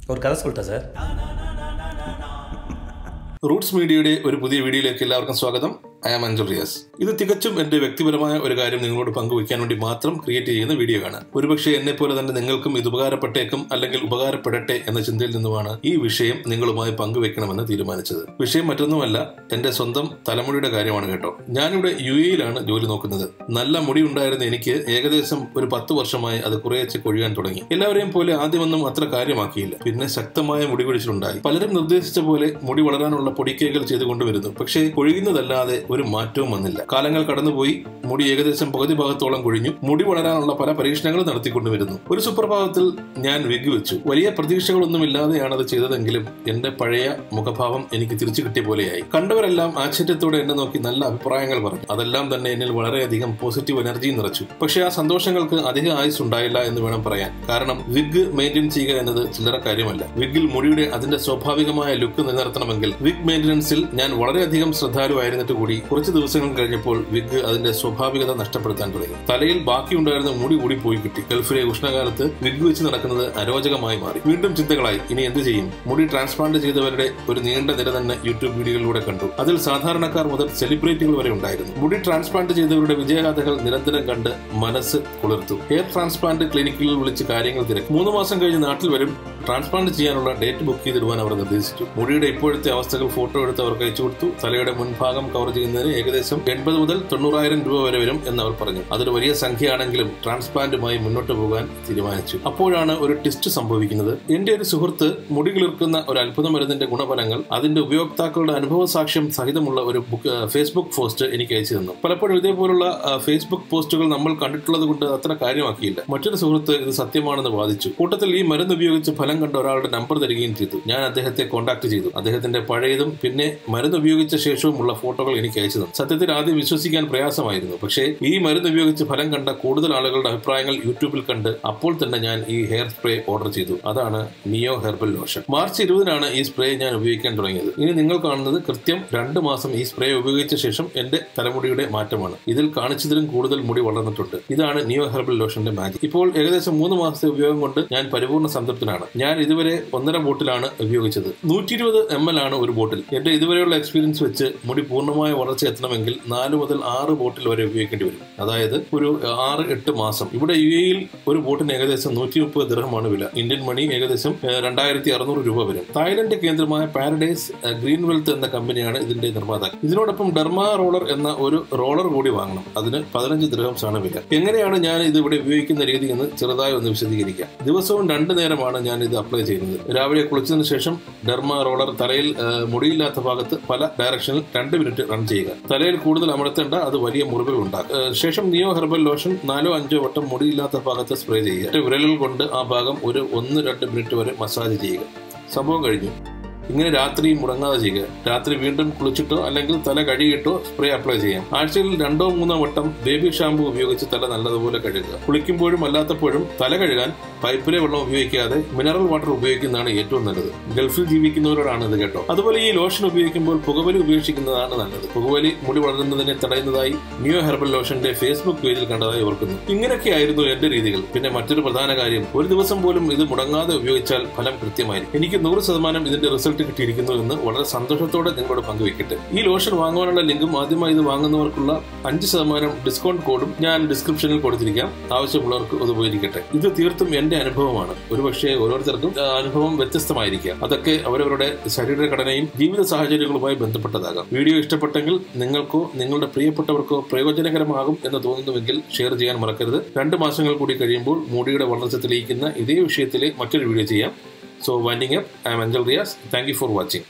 ஒரு கதை சொல்லிட்டேன் சார். റൂട്ട്സ് മീഡിയയുടെ ഒരു പുതിയ വീഡിയോയിലേക്ക് എല്ലാവർക്കും സ്വാഗതം. I am Anjal Riyas. ഇത് തികച്ചും എന്റെ വ്യക്തിപരമായ ഒരു കാര്യം നിങ്ങളോട് പങ്കുവയ്ക്കാൻ വേണ്ടി മാത്രം ക്രിയേറ്റ് ചെയ്യുന്ന വീഡിയോ ആണ്. ഒരുപക്ഷെ എന്നെ പോലെ തന്നെ നിങ്ങൾക്കും ഇത് ഉപകാരപ്പെട്ടേക്കും, അല്ലെങ്കിൽ ഉപകാരപ്പെടട്ടെ എന്ന ചിന്തയിൽ നിന്നുമാണ് ഈ വിഷയം നിങ്ങളുമായി പങ്കുവെക്കണമെന്ന് തീരുമാനിച്ചത്. വിഷയം മറ്റൊന്നുമല്ല, എന്റെ സ്വന്തം തലമുടിയുടെ കാര്യമാണ് കേട്ടോ. ഞാനിവിടെ UAE-യിലാണ് ജോലി നോക്കുന്നത്. നല്ല മുടി ഉണ്ടായിരുന്ന എനിക്ക് ഏകദേശം ഒരു 10 വർഷമായി അത് കുറേശ്ശെ കൊഴിയാൻ തുടങ്ങി. എല്ലാവരെയും പോലെ ആദ്യമൊന്നും അത്ര കാര്യമാക്കിയില്ല. പിന്നെ ശക്തമായ മുടി കൊഴിച്ചിലുണ്ടായി. പലരും നിർദ്ദേശിച്ച പോലെ മുടി വളരാനുള്ള പൊടിക്കൈകൾ ചെയ്തുകൊണ്ടുവരുന്നു. പക്ഷേ കൊഴിയുന്നതല്ലാതെ ഒരു മാറ്റവും വന്നില്ല. കാലങ്ങൾ കടന്നുപോയി. മുടി ഏകദേശം പകുതി ഭാഗത്തോളം കൊഴിഞ്ഞു. മുടി വളരാനുള്ള പല പരീക്ഷണങ്ങളും നടത്തിക്കൊണ്ടുവരുന്നു. ഒരു സുപ്രഭാതത്തിൽ ഞാൻ വിഗ് വെച്ചു. വലിയ പ്രതീക്ഷകളൊന്നുമില്ലാതെയാണ് അത് ചെയ്തതെങ്കിലും എന്റെ പഴയ മുഖഭാവം എനിക്ക് തിരിച്ചു കിട്ടിയ പോലെയായി. കണ്ടവരെല്ലാം ആശ്ചര്യത്തോടെ എന്നെ നോക്കി നല്ല അഭിപ്രായങ്ങൾ പറഞ്ഞു. അതെല്ലാം തന്നെ എന്നിൽ വളരെയധികം പോസിറ്റീവ് എനർജി നിറച്ചു. പക്ഷേ ആ സന്തോഷങ്ങൾക്ക് അധിക ആയുസ് ഉണ്ടായില്ല എന്ന് വേണം പറയാൻ. കാരണം വിഗ് മെയിൻറ്റെയിൻ ചെയ്യുക എന്നത് ചില്ലറ കാര്യമല്ല. വിഗിൽ മുടിയുടെ അതിന്റെ സ്വാഭാവികമായ ലുക്ക് നിലനിർത്തണമെങ്കിൽ വിഗ് മെയിന്റനൻസിൽ ഞാൻ വളരെയധികം ശ്രദ്ധാലുവായിരുന്നിട്ട് കൂടി കുറച്ച് ദിവസങ്ങൾ കഴിഞ്ഞപ്പോൾ വിഗ് അതിന്റെ സ്വാഭാവികത നഷ്ടപ്പെടുത്താൻ തുടങ്ങി. തലയിൽ ബാക്കിയുണ്ടായിരുന്ന മുടി കൂടി പോയി കിട്ടി. ഗൾഫിലെ ഉഷ്ണകാലത്ത് വിഗ് വെച്ച് നടക്കുന്നത് അരോചകമായി മാറി. വീണ്ടും ചിന്തകളായി, ഇനി എന്ത് ചെയ്യും? മുടി ട്രാൻസ്പ്ലാന്റ് ചെയ്തവരുടെ ഒരു നീണ്ട നിര തന്നെ യൂട്യൂബ് വീഡിയോകളിലൂടെ കണ്ടു. അതിൽ സാധാരണക്കാർ മുതൽ സെലിബ്രിറ്റികൾ വരെ ഉണ്ടായിരുന്നു. മുടി ട്രാൻസ്പ്ലാന്റ് ചെയ്തവരുടെ വിജയഗാഥകൾ നിരന്തരം കണ്ട് മനസ്സ് കുളിർത്തു. ഹെയർ ട്രാൻസ്പ്ലാന്റ് ക്ലിനിക്കുകളിൽ വിളിച്ച് കാര്യങ്ങൾ തിരക്കി. 3 മാസം കഴിഞ്ഞ് നാട്ടിൽ വരും. ട്രാൻസ്പ്ലാന്റ് ചെയ്യാനുള്ള ഡേറ്റ് ബുക്ക് ചെയ്തിടുവാൻ അവർ നിർദ്ദേശിച്ചു. മുടിയുടെ ഇപ്പോഴത്തെ അവസ്ഥകൾ ഫോട്ടോ എടുത്ത് അവർക്ക് അയച്ചു കൊടുത്തു. തലയുടെ മുൻഭാഗം കവർ ചെയ്യുന്നതിന് ഏകദേശം 80 മുതൽ 90,000 രൂപ വരെ വരും എന്നവർ പറഞ്ഞു. അതൊരു വലിയ സംഖ്യയാണെങ്കിലും ട്രാൻസ്പ്ലാന്റുമായി മുന്നോട്ട് പോകാൻ തീരുമാനിച്ചു. അപ്പോഴാണ് ഒരു ട്വിസ്റ്റ് സംഭവിക്കുന്നത്. എന്റെ ഒരു സുഹൃത്ത് മുടി കിളിർക്കുന്ന ഒരു അത്ഭുത മരുന്നിന്റെ ഗുണഫലങ്ങൾ അതിന്റെ ഉപയോക്താക്കളുടെ അനുഭവ സാക്ഷ്യം സഹിതമുള്ള ഒരു ഫേസ്ബുക്ക് പോസ്റ്റ് എനിക്ക് അയച്ചു തന്നു. പലപ്പോഴും ഇതേപോലുള്ള ഫേസ്ബുക്ക് പോസ്റ്റുകൾ നമ്മൾ കണ്ടിട്ടുള്ളത് കൊണ്ട് അത്ര കാര്യമാക്കിയില്ല. മറ്റൊരു സുഹൃത്ത് ഇത് സത്യമാണെന്ന് വാദിച്ചു. കൂട്ടത്തിൽ ഈ മരുന്ന് ഉപയോഗിച്ച് ഫലം കണ്ട ഒരാളുടെ നമ്പർ തരികയും ചെയ്തു. ഞാൻ അദ്ദേഹത്തെ കോൺടാക്ട് ചെയ്തു. അദ്ദേഹത്തിന്റെ പഴയതും പിന്നെ മരുന്ന് ഉപയോഗിച്ച ശേഷവുമുള്ള ഫോട്ടോകൾ എനിക്ക് അയച്ചു തന്നു. സത്യത്തിൽ ആദ്യം വിശ്വസിക്കാൻ പ്രയാസമായിരുന്നു. പക്ഷേ ഈ മരുന്ന് ഉപയോഗിച്ച് ഫലം കണ്ട കൂടുതൽ ആളുകളുടെ അഭിപ്രായങ്ങൾ യൂട്യൂബിൽ കണ്ട് അപ്പോൾ തന്നെ ഞാൻ ഈ ഹെയർ സ്പ്രേ ഓർഡർ ചെയ്തു. അതാണ് നിയോ ഹെർബൽ ലോഷൻ. മാർച്ച് 20-നാണ് ഈ സ്പ്രേ ഞാൻ ഉപയോഗിക്കാൻ തുടങ്ങിയത്. ഇനി നിങ്ങൾ കാണുന്നത് കൃത്യം 2 മാസം ഈ സ്പ്രേ ഉപയോഗിച്ച ശേഷം എന്റെ തലമുടിയുടെ മാറ്റമാണ്. ഇതിൽ കാണിച്ചതിലും കൂടുതൽ മുടി വളർന്നിട്ടുണ്ട്. ഇതാണ് നിയോ ഹെർബൽ ലോഷന്റെ മാജിക്. ഇപ്പോൾ ഏകദേശം 3 മാസത്തെ ഉപയോഗം കൊണ്ട് ഞാൻ പരിപൂർണ്ണ സംതൃപ്തനാണ്. ഞാൻ ഇതുവരെ 1.5 ബോട്ടിലാണ് ഉപയോഗിച്ചത്. 120 ml ആണ് ഒരു ബോട്ടിൽ. എന്റെ ഇതുവരെയുള്ള എക്സ്പീരിയൻസ് വെച്ച് മുടി പൂർണ്ണമായ വളർച്ച എത്തണമെങ്കിൽ 4 മുതൽ 6 ബോട്ടിൽ വരെ ഉപയോഗിക്കേണ്ടി വരും. അതായത് ഒരു 6-8 മാസം. ഇവിടെ UAE-യിൽ ഒരു ബോട്ടിന് ഏകദേശം 130 ദിർഹമാണ് വില. ഇന്ത്യൻ മണി ഏകദേശം 2600 രൂപ വരും. തായ്ലൻഡ് കേന്ദ്രമായ പാരഡൈസ് ഗ്രീൻ വെൽത്ത് എന്ന കമ്പനിയാണ് ഇതിന്റെ നിർമ്മാതാക്കൾ. ഇതിനോടൊപ്പം ഡെർമാ റോളർ എന്ന ഒരു റോളർ കൂടി വാങ്ങണം. അതിന് 15 ദിർഹംസ് ആണ് വില. എങ്ങനെയാണ് ഞാൻ ഇത് ഇവിടെ ഉപയോഗിക്കുന്ന രീതി എന്ന് ചെറുതായി ഒന്ന് വിശദീകരിക്കാം. ദിവസവും 2 നേരമാണ് ഞാൻ ഇത് അപ്ലൈ ചെയ്യുന്നത്. രാവിലെ കുളിച്ചതിന് ശേഷം ഡെർമാ റോളർ തലയിൽ മുടിയില്ലാത്ത ഭാഗത്ത് പല ഡയറക്ഷനിൽ 2 മിനിറ്റ് റൺ ചെയ്യുക. തലയിൽ കൂടുതൽ അമർത്തേണ്ട, അത് വലിയ മുറിവുകൾ ഉണ്ടാക്കും. ശേഷം നിയോ ഹെർബൽ ലോഷൻ 4-5 വട്ടം മുടിയില്ലാത്ത ഭാഗത്ത് സ്പ്രേ ചെയ്യുക. വിരലുകൾ കൊണ്ട് ആ ഭാഗം ഒരു 1-2 മിനിറ്റ് വരെ മസാജ് ചെയ്യുക. സംഭവം കഴിഞ്ഞു. ഇങ്ങനെ രാത്രി മുടങ്ങാതെ ചെയ്യുക. രാത്രി വീണ്ടും കുളിച്ചിട്ടോ അല്ലെങ്കിൽ തല കഴുകിയിട്ടോ സ്പ്രേ അപ്ലൈ ചെയ്യാം. ആഴ്ചയിൽ 2-3 വട്ടം ബേബി ഷാമ്പു ഉപയോഗിച്ച് തല നല്ലതുപോലെ കഴുകുക. കുളിക്കുമ്പോഴും അല്ലാത്തപ്പോഴും തല കഴുകാൻ പൈപ്പിലെ വെള്ളം ഉപയോഗിക്കാതെ മിനറൽ വാട്ടർ ഉപയോഗിക്കുന്നതാണ് ഏറ്റവും നല്ലത്. ഗൾഫിൽ ജീവിക്കുന്നവരോടാണ് ഇത് കേട്ടോ. അതുപോലെ ഈ ലോഷൻ ഉപയോഗിക്കുമ്പോൾ പുകവലി ഉപേക്ഷിക്കുന്നതാണ് നല്ലത്. പുകവലി മുടി വളരുന്നതിനെ തടയുന്നതായി നിയോ ഹെർബൽ ലോഷന്റെ ഫേസ്ബുക്ക് പേജിൽ കണ്ടതായി ഓർക്കുന്നു. ഇങ്ങനെയൊക്കെയായിരുന്നു എന്റെ രീതികൾ. പിന്നെ മറ്റൊരു പ്രധാന കാര്യം, ഒരു ദിവസം പോലും ഇത് മുടങ്ങാതെ ഉപയോഗിച്ചാൽ ഫലം കൃത്യമായിരിക്കും. എനിക്ക് 100% ഇതിന്റെ റിസൾട്ട് കിട്ടിയിരിക്കുന്നു എന്ന് വളരെ സന്തോഷത്തോടെ നിങ്ങളോട് പങ്കുവെക്കട്ടെ. ഈ ലോഷൻ വാങ്ങുവാനുള്ള ലിങ്കും ആദ്യമായി ഇത് വാങ്ങുന്നവർക്കുള്ള 5% ഡിസ്കൗണ്ട് കോഡും ഞാൻ ഡിസ്ക്രിപ്ഷനിൽ കൊടുത്തിരിക്കാം. ആവശ്യമുള്ളവർക്ക് അത് ഉപയോഗിക്കട്ടെ. ഇത് തീർത്തും എന്റെ അനുഭവമാണ്. ഒരുപക്ഷെ ഓരോരുത്തർക്കും അനുഭവം വ്യത്യസ്തമായിരിക്കാം. അതൊക്കെ അവരവരുടെ ശരീരഘടനയും ജീവിത സാഹചര്യങ്ങളുമായി ബന്ധപ്പെട്ടതാകാം. വീഡിയോ ഇഷ്ടപ്പെട്ടെങ്കിൽ നിങ്ങൾക്കോ നിങ്ങളുടെ പ്രിയപ്പെട്ടവർക്കോ പ്രയോജനകരമാകും എന്ന് തോന്നുന്നുവെങ്കിൽ ഷെയർ ചെയ്യാൻ മറക്കരുത്. 2 മാസങ്ങൾ കൂടി കഴിയുമ്പോൾ മുടിയുടെ വളർച്ച തെളിയിക്കുന്ന ഇതേ വിഷയത്തിലെ മറ്റൊരു വീഡിയോ ചെയ്യാം. So winding up, I am Anjal Riaz. Thank you for watching.